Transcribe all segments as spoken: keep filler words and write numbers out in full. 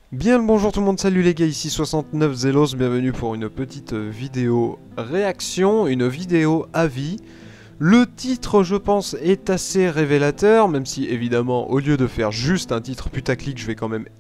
Bien le bonjour tout le monde, salut les gars, ici soixante-neuf Zelos, bienvenue pour une petite vidéo réaction, une vidéo avis. Le titre, je pense, est assez révélateur, même si évidemment, au lieu de faire juste un titre putaclic, je vais quand même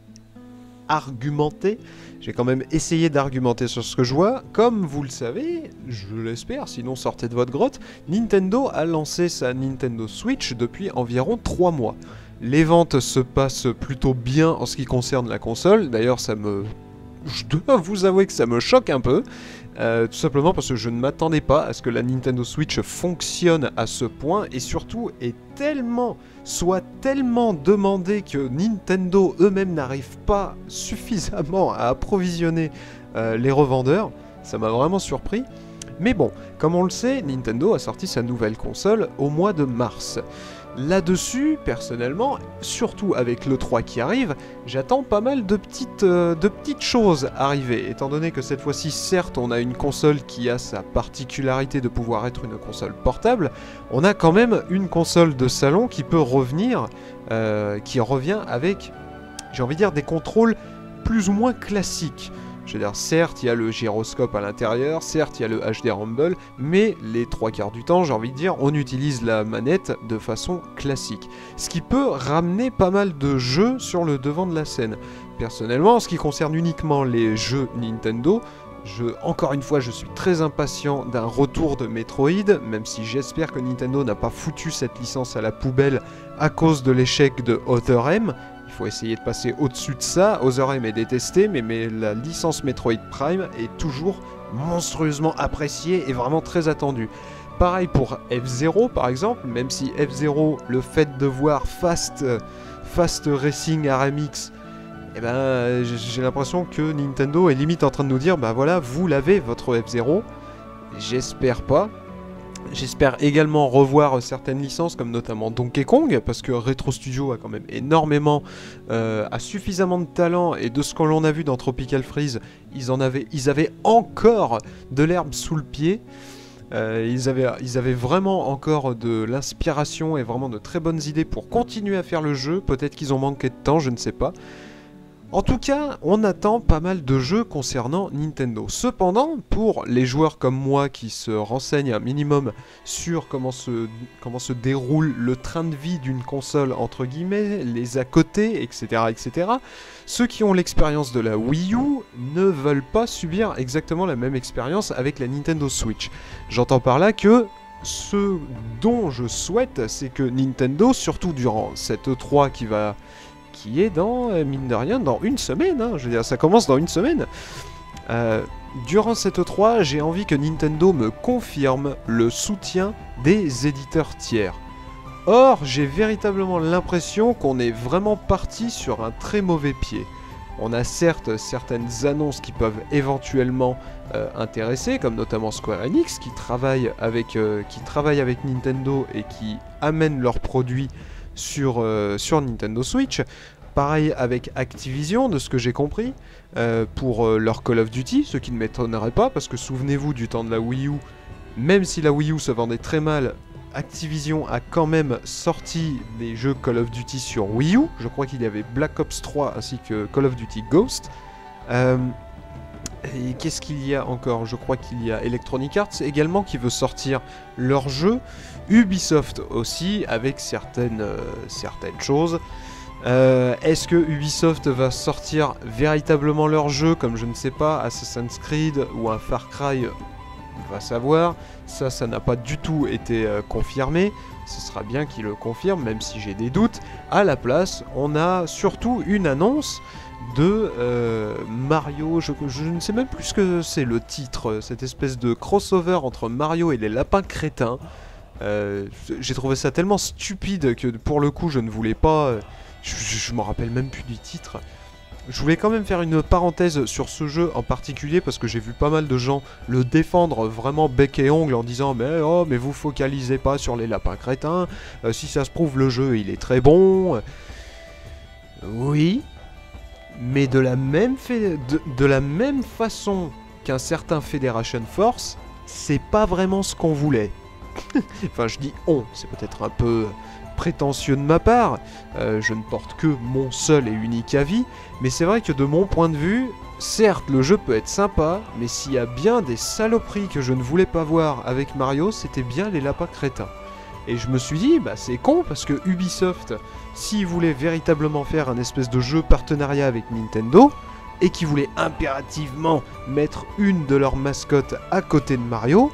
argumenter. J'ai quand même essayé d'argumenter sur ce que je vois. Comme vous le savez, je l'espère, sinon sortez de votre grotte, Nintendo a lancé sa Nintendo Switch depuis environ trois mois. Les ventes se passent plutôt bien en ce qui concerne la console, d'ailleurs ça me... je dois vous avouer que ça me choque un peu, euh, tout simplement parce que je ne m'attendais pas à ce que la Nintendo Switch fonctionne à ce point, et surtout est tellement, soit tellement demandée que Nintendo eux-mêmes n'arrivent pas suffisamment à approvisionner euh, les revendeurs. Ça m'a vraiment surpris. Mais bon, comme on le sait, Nintendo a sorti sa nouvelle console au mois de mars. Là-dessus, personnellement, surtout avec l'E trois qui arrive, j'attends pas mal de petites, euh, de petites choses arriver, étant donné que cette fois-ci, certes, on a une console qui a sa particularité de pouvoir être une console portable, on a quand même une console de salon qui peut revenir, euh, qui revient avec, j'ai envie de dire, des contrôles plus ou moins classiques. Je veux dire, certes, il y a le gyroscope à l'intérieur, certes, il y a le H D Rumble, mais les trois quarts du temps, j'ai envie de dire, on utilise la manette de façon classique. Ce qui peut ramener pas mal de jeux sur le devant de la scène. Personnellement, en ce qui concerne uniquement les jeux Nintendo, je, encore une fois, je suis très impatient d'un retour de Metroid, même si j'espère que Nintendo n'a pas foutu cette licence à la poubelle à cause de l'échec de Other M. Il faut essayer de passer au-dessus de ça. Other M est détesté, mais, mais la licence Metroid Prime est toujours monstrueusement appréciée et vraiment très attendue. Pareil pour F zéro par exemple, même si F zéro, le fait de voir Fast, Fast Racing R M X, eh ben, j'ai l'impression que Nintendo est limite en train de nous dire, bah voilà, vous l'avez, votre F zéro. J'espère pas. J'espère également revoir certaines licences, comme notamment Donkey Kong, parce que Retro Studio a quand même énormément, euh, a suffisamment de talent, et de ce que l'on a vu dans Tropical Freeze, ils, en avaient, ils avaient encore de l'herbe sous le pied. Euh, ils, avaient, ils avaient vraiment encore de l'inspiration et vraiment de très bonnes idées pour continuer à faire le jeu. Peut-être qu'ils ont manqué de temps, je ne sais pas. En tout cas, on attend pas mal de jeux concernant Nintendo. Cependant, pour les joueurs comme moi qui se renseignent un minimum sur comment se, comment se déroule le train de vie d'une console, entre guillemets, les à côté, et cetera, et cetera, ceux qui ont l'expérience de la Wii U ne veulent pas subir exactement la même expérience avec la Nintendo Switch. J'entends par là que ce dont je souhaite, c'est que Nintendo, surtout durant cette E trois qui va... qui est dans, mine de rien, dans une semaine, hein, je veux dire, ça commence dans une semaine. Euh, durant cette E trois, j'ai envie que Nintendo me confirme le soutien des éditeurs tiers. Or, j'ai véritablement l'impression qu'on est vraiment parti sur un très mauvais pied. On a certes certaines annonces qui peuvent éventuellement euh, intéresser, comme notamment Square Enix, qui travaille avec, euh, qui travaille avec Nintendo et qui amène leurs produits Sur, euh, sur Nintendo Switch. Pareil avec Activision, de ce que j'ai compris, euh, pour euh, leur Call of Duty, ce qui ne m'étonnerait pas, parce que souvenez-vous du temps de la Wii U, même si la Wii U se vendait très mal, Activision a quand même sorti des jeux Call of Duty sur Wii U. Je crois qu'il y avait Black Ops trois ainsi que Call of Duty Ghost. Euh, Et qu'est-ce qu'il y a encore? Je crois qu'il y a Electronic Arts également qui veut sortir leur jeu. Ubisoft aussi, avec certaines, euh, certaines choses. Euh, Est-ce que Ubisoft va sortir véritablement leur jeu, comme je ne sais pas, Assassin's Creed ou un Far Cry? On va savoir. Ça, ça n'a pas du tout été euh, confirmé. Ce sera bien qu'ils le confirment, même si j'ai des doutes. À la place, on a surtout une annonce de euh, Mario, je, je ne sais même plus ce que c'est le titre, cette espèce de crossover entre Mario et les lapins crétins. Euh, j'ai trouvé ça tellement stupide que pour le coup je ne voulais pas, je, je, je m'en rappelle même plus du titre. Je voulais quand même faire une parenthèse sur ce jeu en particulier parce que j'ai vu pas mal de gens le défendre vraiment bec et ongle en disant mais oh mais vous focalisez pas sur les lapins crétins, euh, si ça se prouve le jeu il est très bon. Oui. Mais de la même, de, de la même façon qu'un certain Federation Force, c'est pas vraiment ce qu'on voulait. Enfin, je dis on, c'est peut-être un peu, prétentieux de ma part, euh, je ne porte que mon seul et unique avis, mais c'est vrai que de mon point de vue, certes le jeu peut être sympa, mais s'il y a bien des saloperies que je ne voulais pas voir avec Mario, c'était bien les lapins crétins. Et je me suis dit, bah c'est con parce que Ubisoft, s'ils voulaient véritablement faire un espèce de jeu partenariat avec Nintendo, et qu'ils voulaient impérativement mettre une de leurs mascottes à côté de Mario,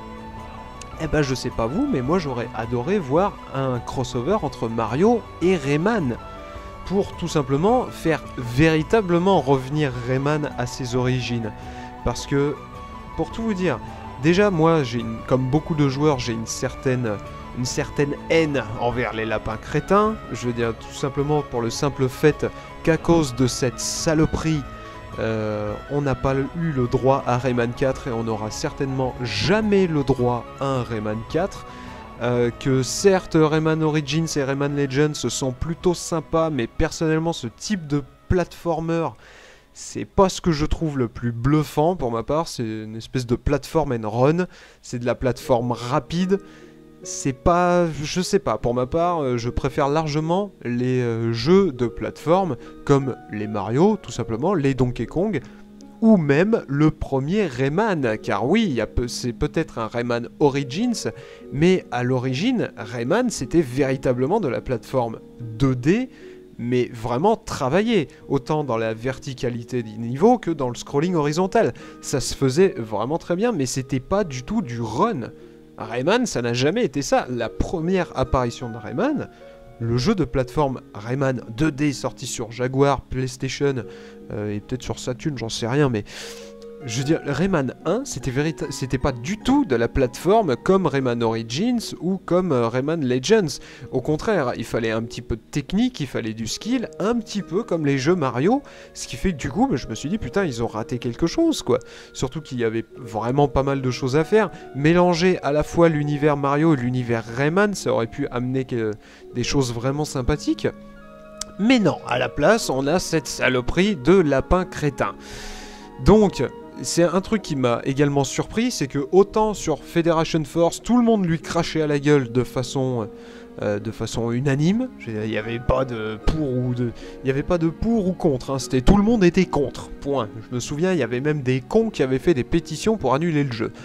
eh ben je sais pas vous, mais moi j'aurais adoré voir un crossover entre Mario et Rayman, pour tout simplement faire véritablement revenir Rayman à ses origines. Parce que, pour tout vous dire, déjà moi, j'ai une, comme beaucoup de joueurs, j'ai une certaine... une certaine haine envers les lapins crétins, je veux dire tout simplement pour le simple fait qu'à cause de cette saloperie, euh, on n'a pas eu le droit à Rayman quatre et on n'aura certainement jamais le droit à un Rayman quatre. Euh, que certes Rayman Origins et Rayman Legends sont plutôt sympas, mais personnellement ce type de platformer, c'est pas ce que je trouve le plus bluffant pour ma part, c'est une espèce de platform and run, c'est de la plateforme rapide. C'est pas... je sais pas, pour ma part, je préfère largement les euh, jeux de plateforme, comme les Mario, tout simplement, les Donkey Kong, ou même le premier Rayman, car oui, peu, c'est peut-être un Rayman Origins, mais à l'origine, Rayman, c'était véritablement de la plateforme deux D, mais vraiment travaillé, autant dans la verticalité du niveau que dans le scrolling horizontal. Ça se faisait vraiment très bien, mais c'était pas du tout du run. Rayman, ça n'a jamais été ça. La première apparition de Rayman, le jeu de plateforme Rayman deux D sorti sur Jaguar, PlayStation euh, et peut-être sur Saturn, j'en sais rien, mais je veux dire, Rayman un, c'était véritable, c'était pas du tout de la plateforme comme Rayman Origins ou comme euh, Rayman Legends. Au contraire, il fallait un petit peu de technique, il fallait du skill, un petit peu comme les jeux Mario, ce qui fait que du coup, bah, je me suis dit, putain, ils ont raté quelque chose, quoi. Surtout qu'il y avait vraiment pas mal de choses à faire. Mélanger à la fois l'univers Mario et l'univers Rayman, ça aurait pu amener que, des choses vraiment sympathiques. Mais non, à la place, on a cette saloperie de lapin crétin. Donc... c'est un truc qui m'a également surpris, c'est que autant sur Federation Force, tout le monde lui crachait à la gueule de façon, euh, de façon unanime. Il n'y avait pas de pour ou de, il y avait pas de pour ou contre. Hein. C'était tout le monde était contre. Point. Je me souviens, il y avait même des cons qui avaient fait des pétitions pour annuler le jeu.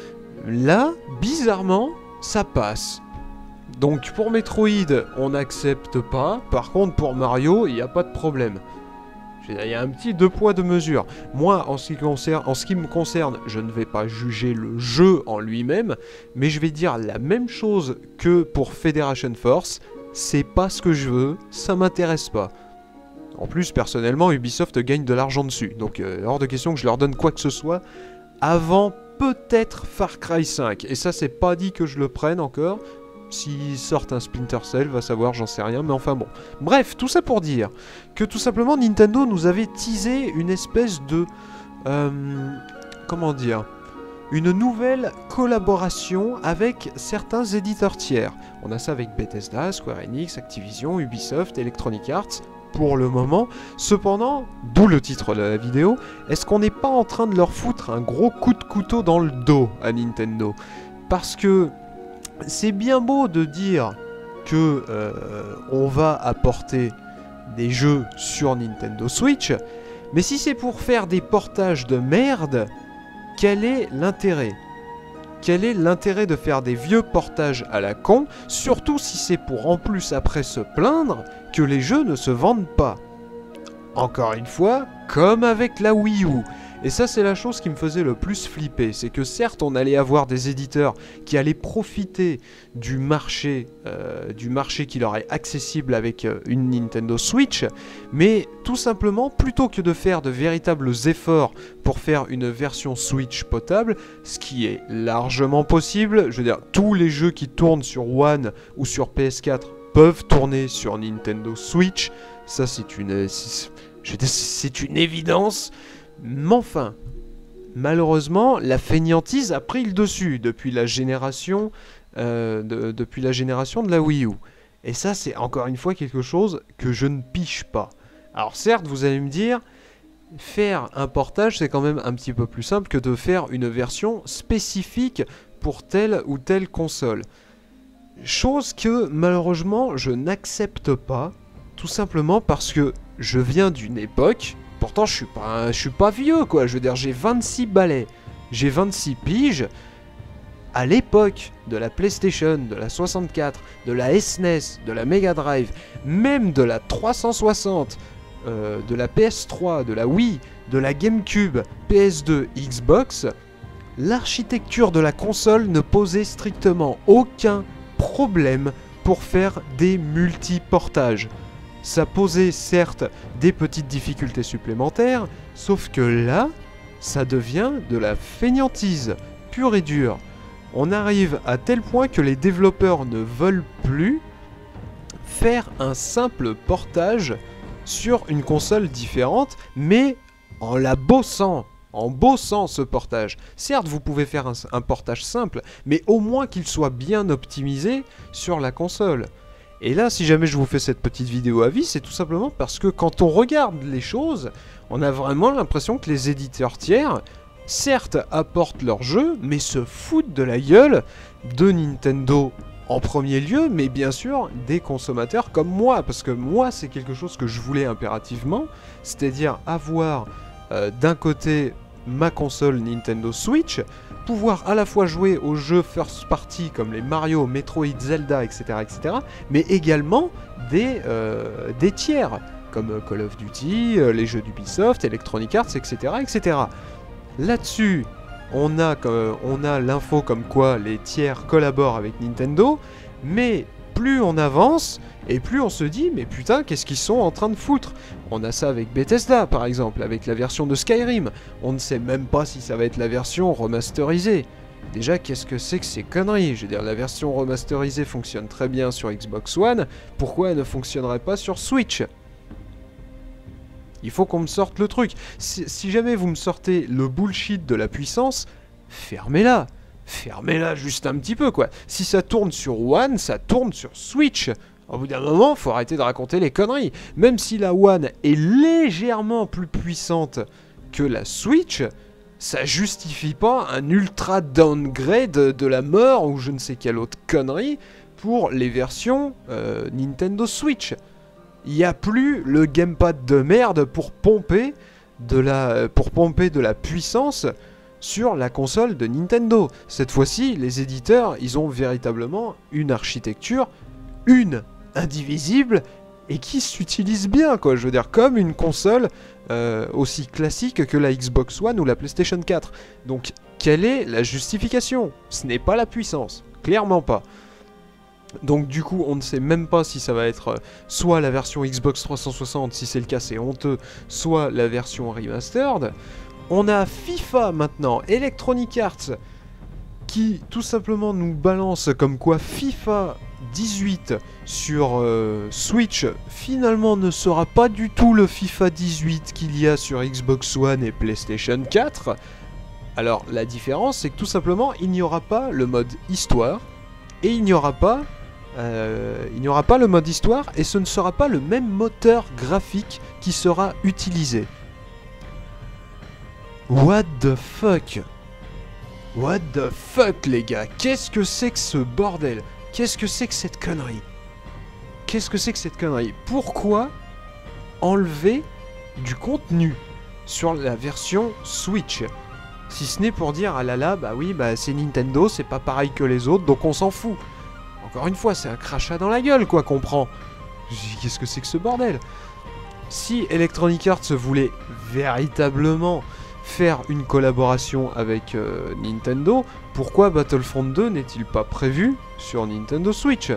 Là, bizarrement, ça passe. Donc pour Metroid, on n'accepte pas. Par contre, pour Mario, il n'y a pas de problème. Il y a un petit deux poids deux mesures. Moi, en ce, qui concerne, en ce qui me concerne, je ne vais pas juger le jeu en lui-même, mais je vais dire la même chose que pour Federation Force. C'est pas ce que je veux, ça m'intéresse pas. En plus, personnellement, Ubisoft gagne de l'argent dessus, donc euh, hors de question que je leur donne quoi que ce soit avant peut-être Far Cry cinq. Et ça, c'est pas dit que je le prenne encore. S'ils sortent un Splinter Cell, va savoir, j'en sais rien, mais enfin bon. Bref, tout ça pour dire que tout simplement Nintendo nous avait teasé une espèce de... Euh, comment dire, une nouvelle collaboration avec certains éditeurs tiers. On a ça avec Bethesda, Square Enix, Activision, Ubisoft, Electronic Arts, pour le moment. Cependant, d'où le titre de la vidéo, est-ce qu'on n'est pas en train de leur foutre un gros coup de couteau dans le dos à Nintendo? Parce que... c'est bien beau de dire que euh, on va apporter des jeux sur Nintendo Switch, mais si c'est pour faire des portages de merde, quel est l'intérêt? Quel est l'intérêt de faire des vieux portages à la con, surtout si c'est pour en plus après se plaindre que les jeux ne se vendent pas? Encore une fois, comme avec la Wii U. Et ça, c'est la chose qui me faisait le plus flipper. C'est que certes, on allait avoir des éditeurs qui allaient profiter du marché, euh, du marché qui leur est accessible avec euh, une Nintendo Switch, mais tout simplement, plutôt que de faire de véritables efforts pour faire une version Switch potable, ce qui est largement possible, je veux dire, tous les jeux qui tournent sur One ou sur P S quatre peuvent tourner sur Nintendo Switch. Ça, c'est une, c'est une évidence. Mais enfin, malheureusement, la fainéantise a pris le dessus depuis la génération, euh, de, depuis la génération de la Wii U. Et ça, c'est encore une fois quelque chose que je ne piche pas. Alors certes, vous allez me dire, faire un portage, c'est quand même un petit peu plus simple que de faire une version spécifique pour telle ou telle console. Chose que malheureusement je n'accepte pas, tout simplement parce que je viens d'une époque, pourtant je suis pas, je suis pas vieux quoi, je veux dire j'ai vingt-six balais, j'ai vingt-six piges, à l'époque de la PlayStation, de la soixante-quatre, de la S N E S, de la Mega Drive, même de la trois cent soixante, euh, de la P S trois, de la Wii, de la GameCube, P S deux, Xbox, l'architecture de la console ne posait strictement aucun problème pour faire des multi-portages. Ça posait certes des petites difficultés supplémentaires, sauf que là, ça devient de la fainéantise pure et dure. On arrive à tel point que les développeurs ne veulent plus faire un simple portage sur une console différente, mais en la bossant. En bossant ce portage. Certes, vous pouvez faire un, un portage simple, mais au moins qu'il soit bien optimisé sur la console. Et là, si jamais je vous fais cette petite vidéo avis, c'est tout simplement parce que quand on regarde les choses, on a vraiment l'impression que les éditeurs tiers, certes, apportent leur jeu, mais se foutent de la gueule de Nintendo en premier lieu, mais bien sûr des consommateurs comme moi, parce que moi, c'est quelque chose que je voulais impérativement, c'est-à-dire avoir euh, d'un côté ma console Nintendo Switch, pouvoir à la fois jouer aux jeux first party comme les Mario, Metroid, Zelda, et cetera, et cetera, mais également des, euh, des tiers, comme Call of Duty, euh, les jeux d'Ubisoft, Electronic Arts, et cetera, et cetera. Là-dessus, on a, euh, on a l'info comme quoi les tiers collaborent avec Nintendo, mais plus on avance, et plus on se dit, mais putain, qu'est-ce qu'ils sont en train de foutre? On a ça avec Bethesda, par exemple, avec la version de Skyrim. On ne sait même pas si ça va être la version remasterisée. Déjà, qu'est-ce que c'est que ces conneries? Je veux dire, la version remasterisée fonctionne très bien sur Xbox One, pourquoi elle ne fonctionnerait pas sur Switch? Il faut qu'on me sorte le truc. Si, si jamais vous me sortez le bullshit de la puissance, fermez-la. Fermez-la juste un petit peu, quoi. Si ça tourne sur One, ça tourne sur Switch. Au bout d'un moment, faut arrêter de raconter les conneries. Même si la One est légèrement plus puissante que la Switch, ça justifie pas un ultra downgrade de la mort ou je ne sais quelle autre connerie pour les versions euh, Nintendo Switch. Il n'y a plus le gamepad de merde pour pomper de la, pour pomper de la puissance sur la console de Nintendo. Cette fois-ci, les éditeurs, ils ont véritablement une architecture, une indivisible, et qui s'utilise bien, quoi. Je veux dire, comme une console euh, aussi classique que la Xbox One ou la PlayStation quatre. Donc, quelle est la justification? Ce n'est pas la puissance, clairement pas. Donc du coup, on ne sait même pas si ça va être euh, soit la version Xbox trois cent soixante, si c'est le cas, c'est honteux, soit la version remastered. On a FIFA maintenant, Electronic Arts, qui tout simplement nous balance comme quoi FIFA dix-huit sur euh, Switch finalement ne sera pas du tout le FIFA dix-huit qu'il y a sur Xbox One et PlayStation quatre. Alors la différence, c'est que tout simplement, il n'y aura pas le mode histoire, et il n'y aura pas... Euh, il n'y aura pas le mode histoire et ce ne sera pas le même moteur graphique qui sera utilisé. What the fuck? What the fuck les gars? Qu'est-ce que c'est que ce bordel? Qu'est-ce que c'est que cette connerie? Qu'est-ce que c'est que cette connerie? Pourquoi enlever du contenu sur la version Switch? Si ce n'est pour dire, ah là là, bah oui, bah c'est Nintendo, c'est pas pareil que les autres, donc on s'en fout. Encore une fois, c'est un crachat dans la gueule, quoi, qu'on prend. Qu'est-ce que c'est que ce bordel? Si Electronic Arts voulait véritablement faire une collaboration avec euh, Nintendo, pourquoi Battlefront deux n'est-il pas prévu sur Nintendo Switch?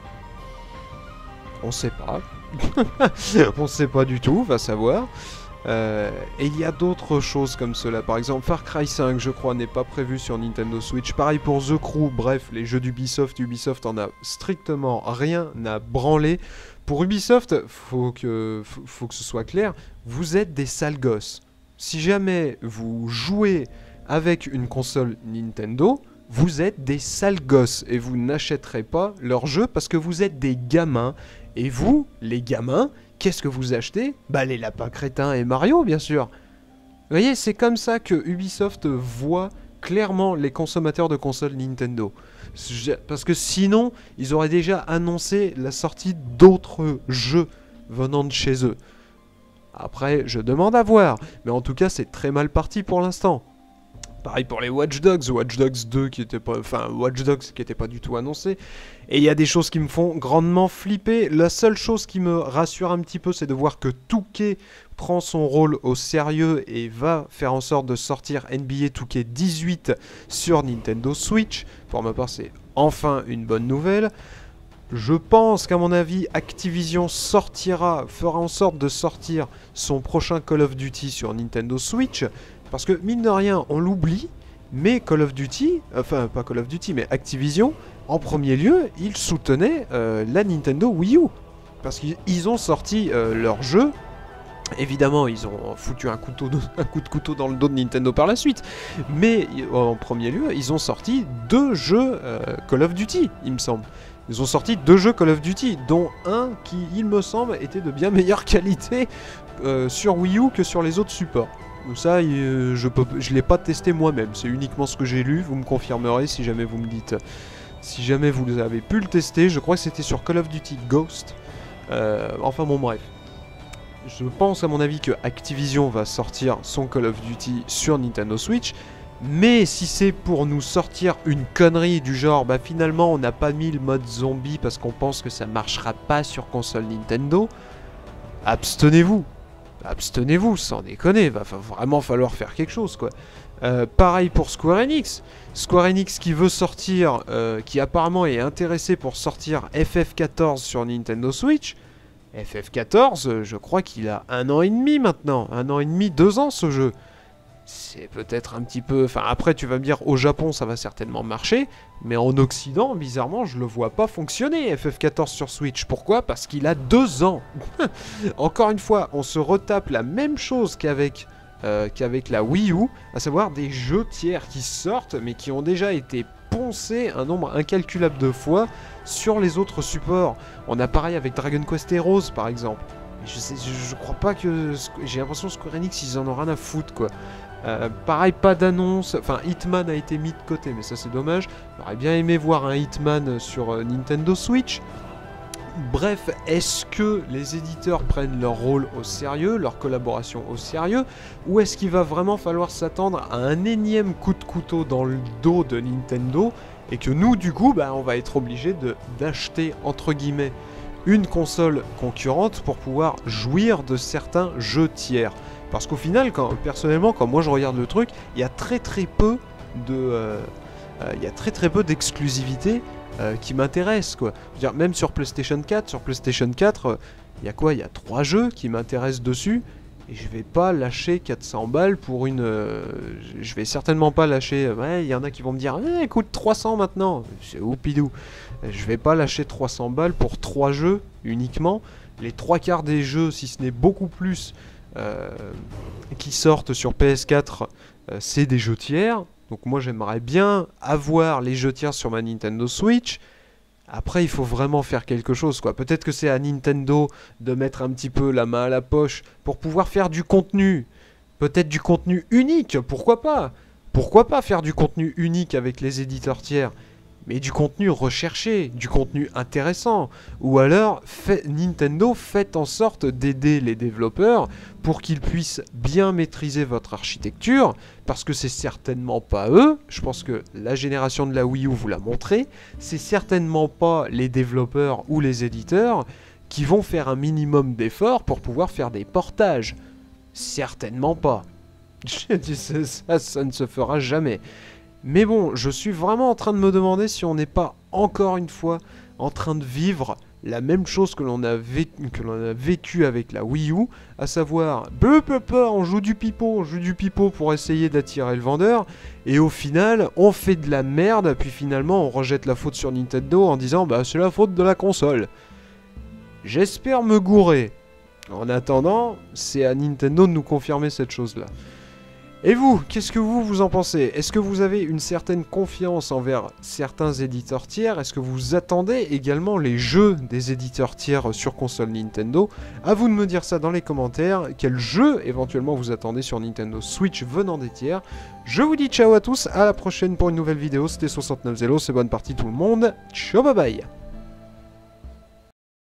On sait pas. On sait pas du tout, va savoir. Euh, et il y a d'autres choses comme cela, par exemple Far Cry cinq je crois n'est pas prévu sur Nintendo Switch, pareil pour The Crew, bref les jeux d'Ubisoft, Ubisoft en a strictement rien à branler. Pour Ubisoft, faut que, faut, faut que ce soit clair, vous êtes des sales gosses. Si jamais vous jouez avec une console Nintendo, vous êtes des sales gosses et vous n'achèterez pas leurs jeux parce que vous êtes des gamins. Et vous, les gamins, qu'est-ce que vous achetez? Bah les lapins crétins et Mario, bien sûr. Vous voyez, c'est comme ça que Ubisoft voit clairement les consommateurs de consoles Nintendo. Parce que sinon, ils auraient déjà annoncé la sortie d'autres jeux venant de chez eux. Après, je demande à voir, mais en tout cas, c'est très mal parti pour l'instant. Pareil pour les Watch Dogs, Watch Dogs deux qui était pas, enfin Watch Dogs qui était pas du tout annoncé. Et il y a des choses qui me font grandement flipper. La seule chose qui me rassure un petit peu, c'est de voir que Touquet prend son rôle au sérieux et va faire en sorte de sortir N B A deux K dix-huit sur Nintendo Switch. Pour ma part, c'est enfin une bonne nouvelle. Je pense qu'à mon avis, Activision sortira, fera en sorte de sortir son prochain Call of Duty sur Nintendo Switch. Parce que, mine de rien, on l'oublie, mais Call of Duty, enfin pas Call of Duty, mais Activision, en premier lieu, ils soutenaient euh, la Nintendo Wii U. Parce qu'ils ont sorti euh, leur jeu. Évidemment, ils ont foutu un, couteau de, un coup de couteau dans le dos de Nintendo par la suite. Mais en premier lieu, ils ont sorti deux jeux euh, Call of Duty, il me semble. Ils ont sorti deux jeux Call of Duty, dont un qui, il me semble, était de bien meilleure qualité euh, sur Wii U que sur les autres supports. Ça, euh, je ne je l'ai pas testé moi-même, c'est uniquement ce que j'ai lu, vous me confirmerez si jamais vous me dites. Si jamais vous avez pu le tester, je crois que c'était sur Call of Duty Ghost. Euh, enfin bon, bref. Je pense à mon avis que Activision va sortir son Call of Duty sur Nintendo Switch. Mais si c'est pour nous sortir une connerie du genre, bah finalement on n'a pas mis le mode zombie parce qu'on pense que ça marchera pas sur console Nintendo, abstenez-vous. Abstenez-vous, sans déconner, va vraiment falloir faire quelque chose, quoi. Euh, pareil pour Square Enix. Square Enix qui veut sortir, euh, qui apparemment est intéressé pour sortir F F quatorze sur Nintendo Switch. F F quatorze, je crois qu'il a un an et demi maintenant, un an et demi, deux ans ce jeu. C'est peut-être un petit peu... Enfin, après, tu vas me dire, au Japon, ça va certainement marcher, mais en Occident, bizarrement, je le vois pas fonctionner, F F quatorze sur Switch. Pourquoi? Parce qu'il a deux ans. Encore une fois, on se retape la même chose qu'avec euh, qu'avec la Wii U, à savoir des jeux tiers qui sortent, mais qui ont déjà été poncés un nombre incalculable de fois sur les autres supports. On a pareil avec Dragon Quest Heroes, par exemple. Je, sais, je, je crois pas que... J'ai l'impression que Square Enix, ils en ont rien à foutre, quoi. Euh, pareil, pas d'annonce. Enfin, Hitman a été mis de côté, mais ça c'est dommage. J'aurais bien aimé voir un Hitman sur euh, Nintendo Switch. Bref, est-ce que les éditeurs prennent leur rôle au sérieux, leur collaboration au sérieux, ou est-ce qu'il va vraiment falloir s'attendre à un énième coup de couteau dans le dos de Nintendo, et que nous, du coup, bah, on va être obligé de d'acheter, entre guillemets, une console concurrente pour pouvoir jouir de certains jeux tiers. Parce qu'au final, quand, personnellement, quand moi je regarde le truc, il y a très très peu de, euh, euh, il y a très très peu d'exclusivité euh, qui m'intéressent, quoi. Je veux dire, même sur PlayStation quatre, sur PlayStation quatre, euh, il y a quoi? Il y a trois jeux qui m'intéressent dessus, et je vais pas lâcher quatre cents balles pour une... Euh, je vais certainement pas lâcher... Ouais, il y en a qui vont me dire, eh, écoute, trois cents maintenant, c'est oupidou. Je vais pas lâcher trois cents balles pour trois jeux uniquement. Les trois quarts des jeux, si ce n'est beaucoup plus... Euh, qui sortent sur P S quatre, euh, c'est des jeux tiers. Donc moi j'aimerais bien avoir les jeux tiers sur ma Nintendo Switch. Après il faut vraiment faire quelque chose, quoi. Peut-être que c'est à Nintendo de mettre un petit peu la main à la poche pour pouvoir faire du contenu. Peut-être du contenu unique, pourquoi pas? Pourquoi pas faire du contenu unique avec les éditeurs tiers? Mais du contenu recherché, du contenu intéressant. Ou alors, fait, Nintendo, faites en sorte d'aider les développeurs pour qu'ils puissent bien maîtriser votre architecture, parce que c'est certainement pas eux, je pense que la génération de la Wii U vous l'a montré, c'est certainement pas les développeurs ou les éditeurs qui vont faire un minimum d'efforts pour pouvoir faire des portages. Certainement pas. ça, ça ne se fera jamais. Mais bon, je suis vraiment en train de me demander si on n'est pas, encore une fois, en train de vivre la même chose que l'on a vécu, que l'on a vécu avec la Wii U, à savoir, peu peu peu, on joue du pipeau, on joue du pipeau pour essayer d'attirer le vendeur, et au final, on fait de la merde, puis finalement, on rejette la faute sur Nintendo en disant, bah c'est la faute de la console. J'espère me gourer. En attendant, c'est à Nintendo de nous confirmer cette chose-là. Et vous, qu'est-ce que vous, vous en pensez? Est-ce que vous avez une certaine confiance envers certains éditeurs tiers? Est-ce que vous attendez également les jeux des éditeurs tiers sur console Nintendo? À vous de me dire ça dans les commentaires. Quel jeu éventuellement vous attendez sur Nintendo Switch venant des tiers? Je vous dis ciao à tous, à la prochaine pour une nouvelle vidéo. C'était soixante-neuf Zélos, c'est bonne partie tout le monde. Ciao, bye bye.